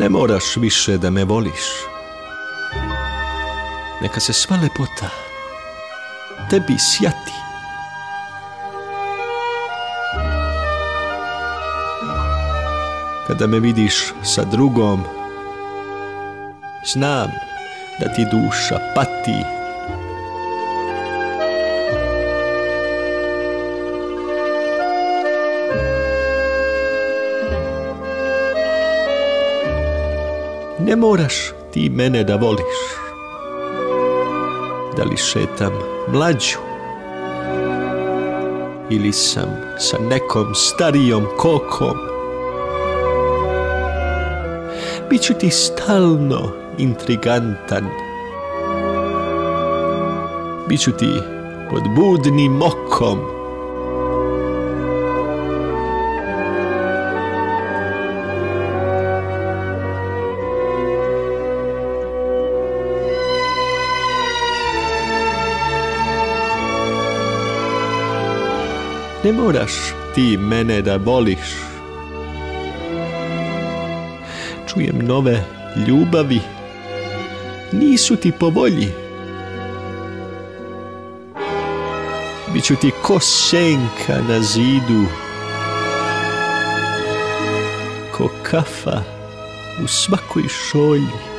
Ne moraš više da me voliš. Neka se sva lepota tebi sjati. Kada me vidiš sa drugom, znam da ti duša pati. Ne moraš ti mene da voliš. Da li šetam mlađu ili sam sa nekom starijom kokom. Biću ti stalno intrigantan. Biću ti pod budnim okom. Ne moraš ti mene da voliš. Čujem nove ljubavi, nisu ti po volji. Biću ti ko senka na zidu, ko kafa u svakoj šolji.